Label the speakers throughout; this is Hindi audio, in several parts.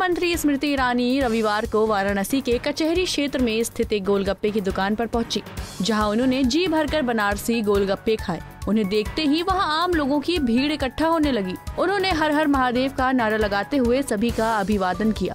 Speaker 1: मंत्री स्मृति ईरानी रविवार को वाराणसी के कचहरी क्षेत्र में स्थित एक गोलगप्पे की दुकान पर पहुंची, जहां उन्होंने जी भरकर बनारसी गोलगप्पे खाए। उन्हें देखते ही वहां आम लोगों की भीड़ इकट्ठा होने लगी। उन्होंने हर हर महादेव का नारा लगाते हुए सभी का अभिवादन किया।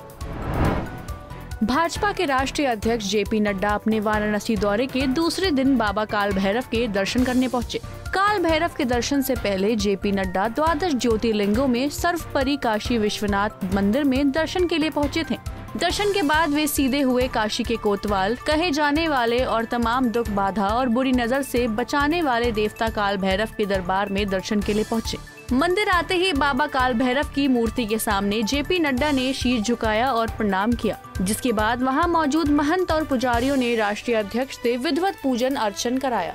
Speaker 1: भाजपा के राष्ट्रीय अध्यक्ष जेपी नड्डा अपने वाराणसी दौरे के दूसरे दिन बाबा काल भैरव के दर्शन करने पहुंचे। काल भैरव के दर्शन से पहले जेपी नड्डा द्वादश ज्योतिर्लिंगों में सर्वपरि काशी विश्वनाथ मंदिर में दर्शन के लिए पहुंचे थे। दर्शन के बाद वे सीधे हुए काशी के कोतवाल कहे जाने वाले और तमाम दुख बाधा और बुरी नजर से बचाने वाले देवता काल भैरव के दरबार में दर्शन के लिए पहुंचे। मंदिर आते ही बाबा काल भैरव की मूर्ति के सामने जेपी नड्डा ने शीश झुकाया और प्रणाम किया, जिसके बाद वहां मौजूद महंत और पुजारियों ने राष्ट्रीय अध्यक्ष से विधिवत पूजन अर्चन कराया।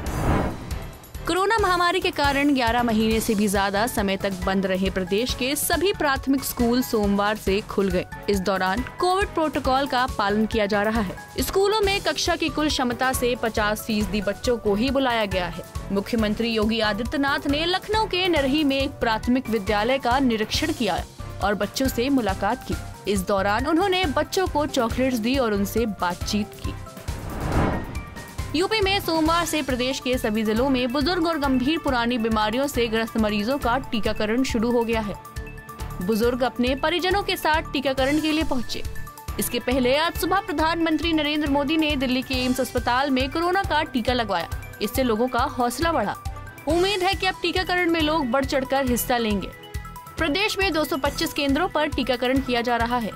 Speaker 1: कोरोना महामारी के कारण 11 महीने से भी ज्यादा समय तक बंद रहे प्रदेश के सभी प्राथमिक स्कूल सोमवार से खुल गए। इस दौरान कोविड प्रोटोकॉल का पालन किया जा रहा है। स्कूलों में कक्षा की कुल क्षमता से 50% बच्चों को ही बुलाया गया है। मुख्यमंत्री योगी आदित्यनाथ ने लखनऊ के नरही में एक प्राथमिक विद्यालय का निरीक्षण किया और बच्चों से मुलाकात की। इस दौरान उन्होंने बच्चों को चॉकलेट्स दी और उनसे बातचीत की। यूपी में सोमवार से प्रदेश के सभी जिलों में बुजुर्ग और गंभीर पुरानी बीमारियों से ग्रस्त मरीजों का टीकाकरण शुरू हो गया है। बुजुर्ग अपने परिजनों के साथ टीकाकरण के लिए पहुंचे। इसके पहले आज सुबह प्रधानमंत्री नरेंद्र मोदी ने दिल्ली के एम्स अस्पताल में कोरोना का टीका लगवाया। इससे लोगों का हौसला बढ़ा। उम्मीद है कि अब टीकाकरण में लोग बढ़ चढ़कर हिस्सा लेंगे। प्रदेश में 225 केंद्रों पर टीकाकरण किया जा रहा है।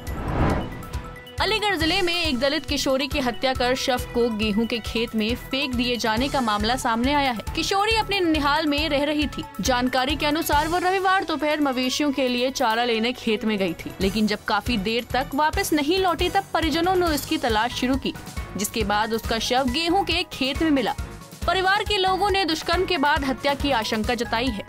Speaker 1: अलीगढ़ जिले में एक दलित किशोरी की हत्या कर शव को गेहूं के खेत में फेंक दिए जाने का मामला सामने आया है। किशोरी अपने ननिहाल में रह रही थी। जानकारी के अनुसार वो रविवार दोपहर मवेशियों के लिए चारा लेने खेत में गई थी, लेकिन जब काफी देर तक वापस नहीं लौटी तब परिजनों ने उसकी तलाश शुरू की, जिसके बाद उसका शव गेहूं के खेत में मिला। परिवार के लोगों ने दुष्कर्म के बाद हत्या की आशंका जताई है।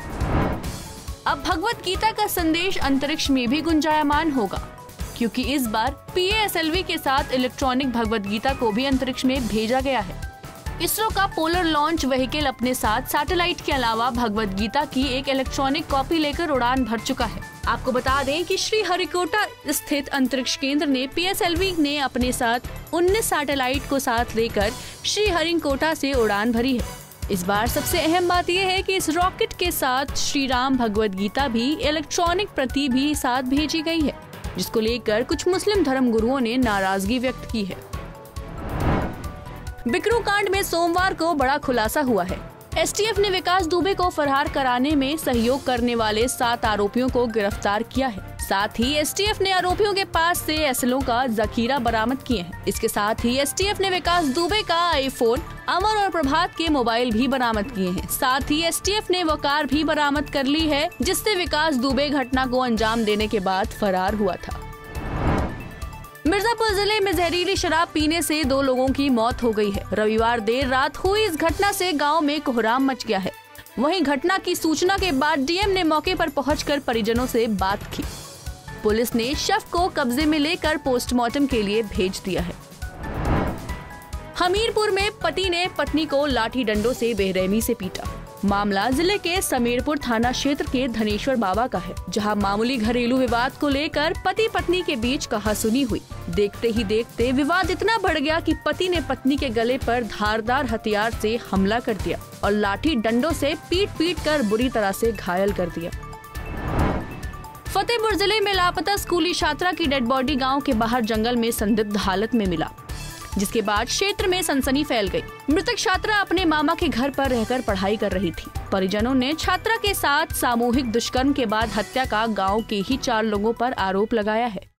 Speaker 1: अब भगवत गीता का संदेश अंतरिक्ष में भी गुंजायमान होगा, क्योंकि इस बार PASLV के साथ इलेक्ट्रॉनिक भगवत गीता को भी अंतरिक्ष में भेजा गया है। इसरो का पोलर लॉन्च व्हीकल अपने साथ सैटेलाइट के अलावा भगवत गीता की एक इलेक्ट्रॉनिक कॉपी लेकर उड़ान भर चुका है। आपको बता दें कि श्रीहरिकोटा स्थित अंतरिक्ष केंद्र ने PSLV ने अपने साथ 19 सैटेलाइट को साथ लेकर श्रीहरिकोटा से उड़ान भरी है। इस बार सबसे अहम बात यह है कि इस रॉकेट के साथ श्री राम भगवत गीता भी इलेक्ट्रॉनिक प्रति भी साथ भेजी गई है, जिसको लेकर कुछ मुस्लिम धर्म गुरुओं ने नाराजगी व्यक्त की है। बिकरू कांड में सोमवार को बड़ा खुलासा हुआ है। STF ने विकास दुबे को फरार कराने में सहयोग करने वाले 7 आरोपियों को गिरफ्तार किया है। साथ ही STF ने आरोपियों के पास से असलों का जखीरा बरामद किए हैं। इसके साथ ही STF ने विकास दुबे का आईफोन, अमर और प्रभात के मोबाइल भी बरामद किए हैं। साथ ही STF ने वो कार भी बरामद कर ली है जिससे विकास दुबे घटना को अंजाम देने के बाद फरार हुआ था। मिर्जापुर जिले में जहरीली शराब पीने से 2 लोगों की मौत हो गई है। रविवार देर रात हुई इस घटना से गांव में कोहराम मच गया है। वहीं घटना की सूचना के बाद DM ने मौके पर पहुंचकर परिजनों से बात की। पुलिस ने शव को कब्जे में लेकर पोस्टमार्टम के लिए भेज दिया है। हमीरपुर में पति ने पत्नी को लाठी डंडों से बेरहमी से पीटा। मामला जिले के समीरपुर थाना क्षेत्र के धनेश्वर बाबा का है, जहां मामूली घरेलू विवाद को लेकर पति पत्नी के बीच कहासुनी हुई। देखते ही देखते विवाद इतना बढ़ गया कि पति ने पत्नी के गले पर धारदार हथियार से हमला कर दिया और लाठी डंडों से पीट कर बुरी तरह से घायल कर दिया। फतेहपुर जिले में लापता स्कूली छात्रा की डेड बॉडी गांव के बाहर जंगल में संदिग्ध हालत में मिला, जिसके बाद क्षेत्र में सनसनी फैल गई। मृतक छात्रा अपने मामा के घर पर रहकर पढ़ाई कर रही थी। परिजनों ने छात्रा के साथ सामूहिक दुष्कर्म के बाद हत्या का गांव के ही 4 लोगों पर आरोप लगाया है।